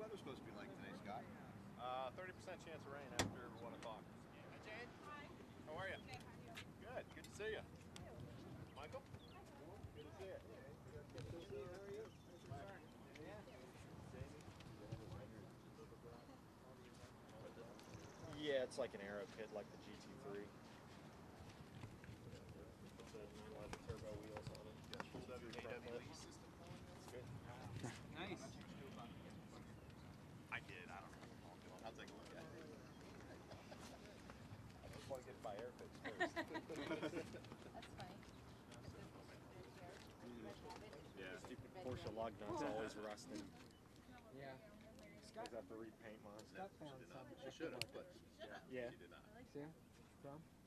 weather supposed to be like today, Scott? 30% chance of rain after 1 o'clock. Hi, Jane. Hi. How are you? Good. How are you? Good. Good to see you. Michael? Good to see you. Good to see you. How are you? Yeah, it's like an aero kit, like the GT3. It's a 911 turbo wheels on it. AWE system. It's good. Nice. I did. I don't know. I'll take a look at it. I just want to get by airfits first. That's funny. Yeah. Stupid Porsche lug nuts always rusting. Yeah. Scott have to repaint mine. Scott found some. She should have, but Yeah. she did not. See him? From?